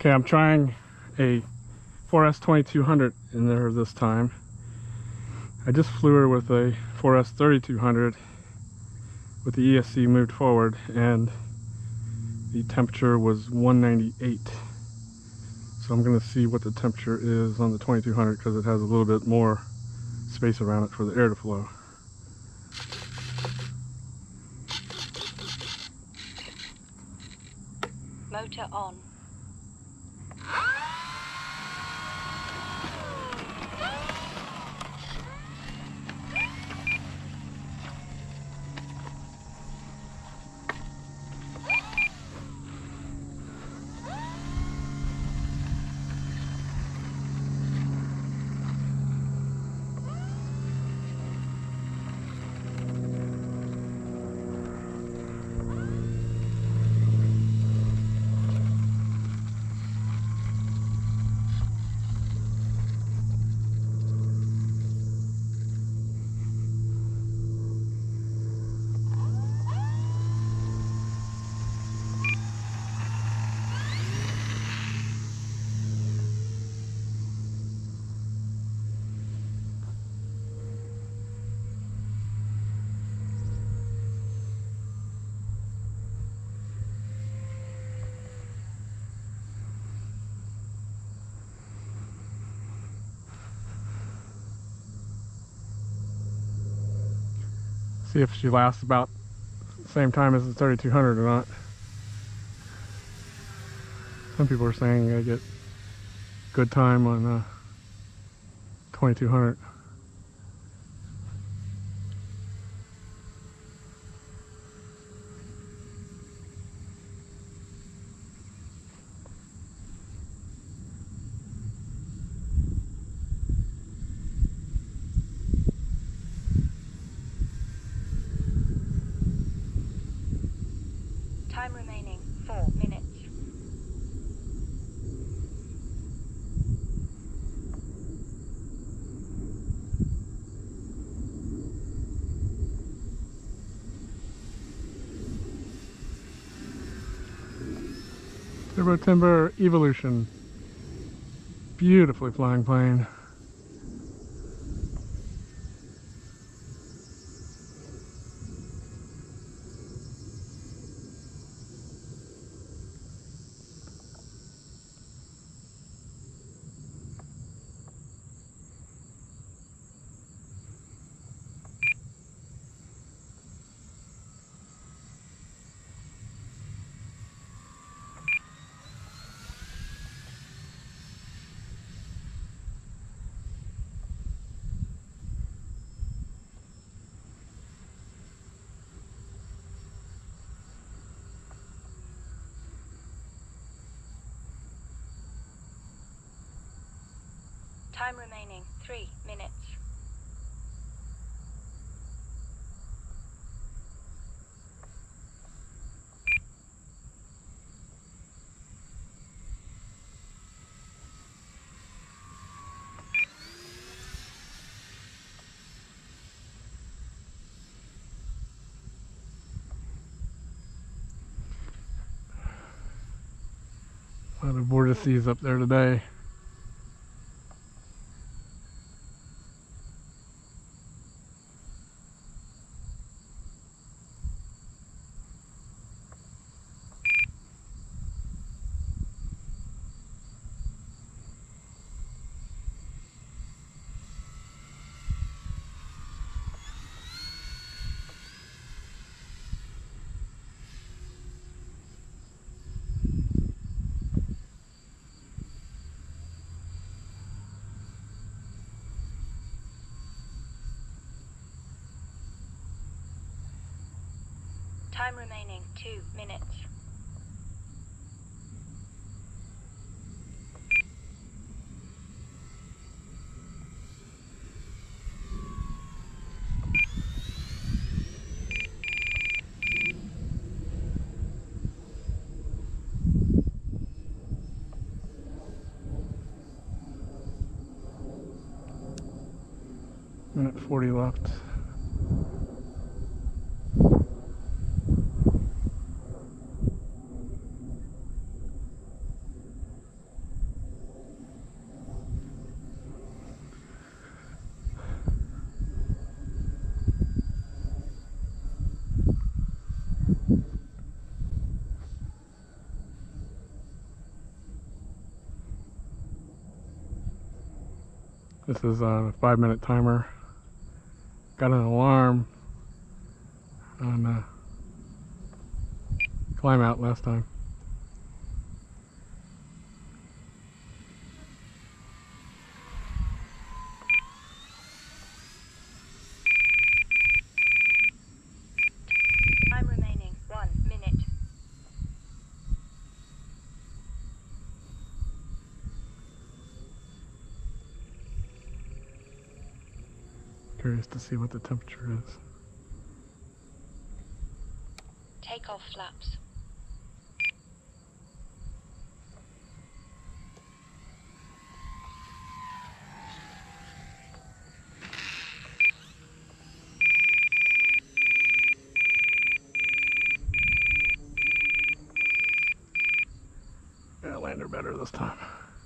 Okay, I'm trying a 4S 2200 in there this time. I just flew her with a 4S 3200 with the ESC moved forward, and the temperature was 198. So I'm going to see what the temperature is on the 2200 because it has a little bit more space around it for the air to flow. Motor on. See if she lasts about the same time as the 3200 or not. Some people are saying I get good time on 2200. Time remaining 4 minutes. Timber Evolution. Beautifully flying plane. Time remaining 3 minutes. A lot of vortices up there today. Time remaining 2 minutes. Minute 40 left. This is a 5-minute timer. Got an alarm on climb out last time. Time remaining 1 minute. Curious to see what the temperature is. Take off flaps. Yeah, landed better this time.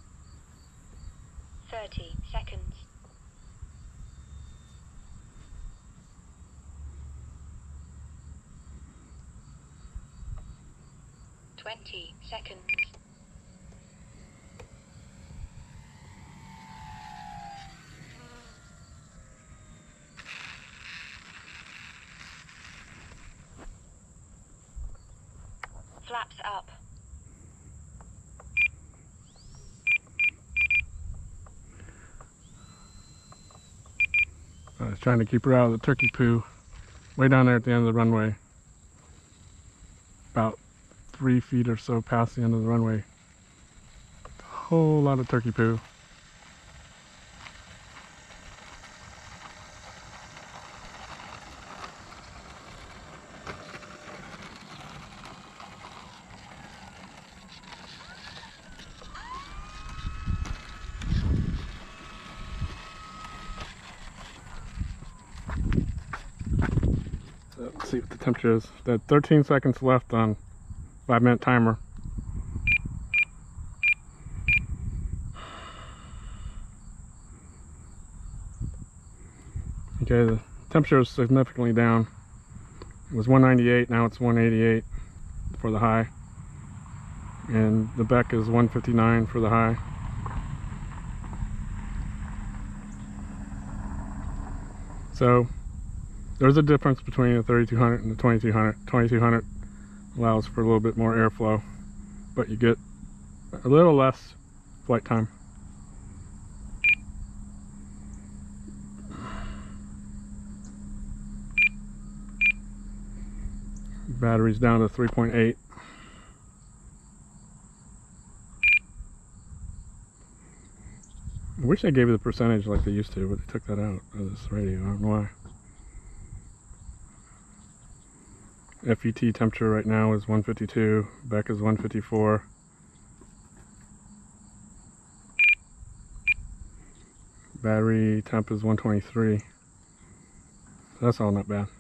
30 seconds. 20 seconds. Flaps up. I was trying to keep her out of the turkey poo. Way down there at the end of the runway. About 3 feet or so past the end of the runway. A whole lot of turkey poo. Let's see what the temperature is. Got 13 seconds left on 5-minute timer. Okay, the temperature is significantly down. It was 198, now it's 188 for the high. And the Beck is 159 for the high. So there's a difference between the 3200 and the 2200. 2200 allows for a little bit more airflow, but you get a little less flight time. Battery's down to 3.8. I wish they gave you the percentage like they used to, but they took that out of this radio. I don't know why. FET temperature right now is 152. Beck is 154. Battery temp is 123. So that's all not bad.